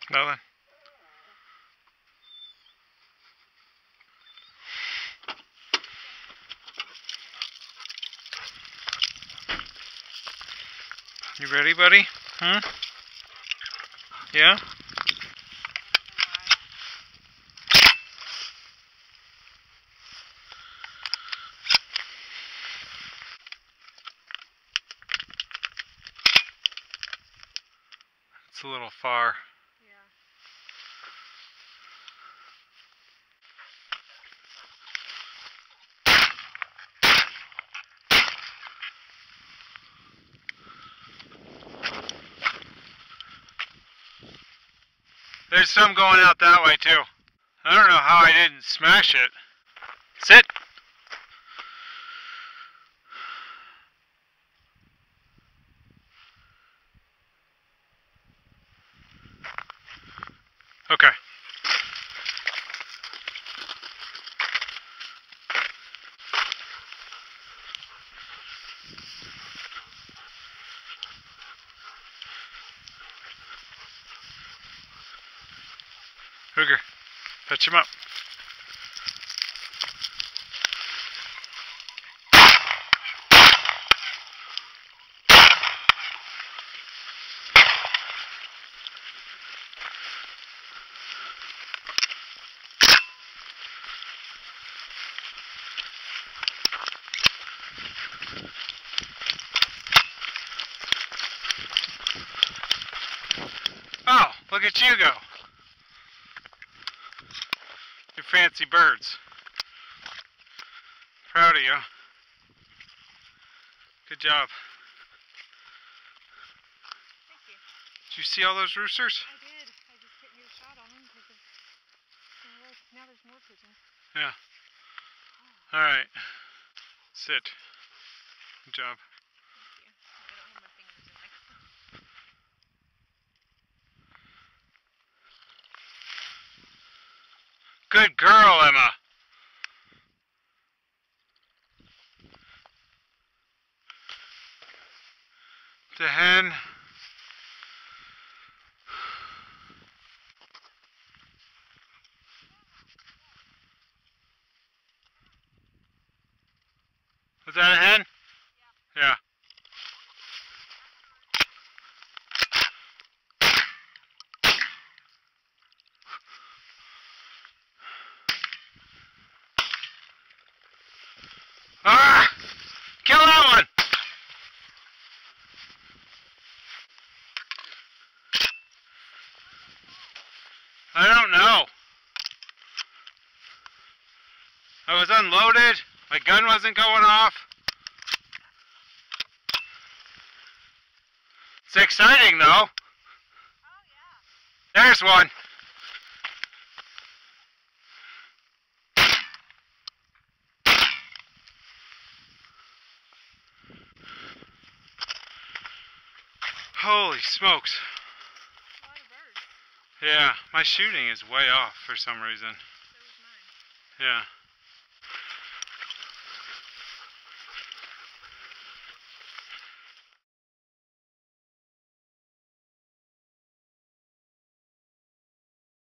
Nothing. You ready, buddy? Huh? Yeah? It's a little far. There's some going out that way too. I don't know how I didn't smash it. Sit. Okay. Hooger, fetch him up. Oh, look at you go. You fancy birds. Proud of you. Good job. Thank you. Did you see all those roosters? I did. I just couldn't get a shot on them because now there's more pigeons. Yeah. All right. Sit. Good job. Thank you. I don't have my fingers in my... Good girl, Emma. The hen. Was that a hen? Yeah. Ah! Kill that one! I don't know. I was unloaded. My gun wasn't going off. It's exciting though. Oh, yeah. There's one. Holy smokes. A lot of birds. Yeah, my shooting is way off for some reason. So was mine. Yeah.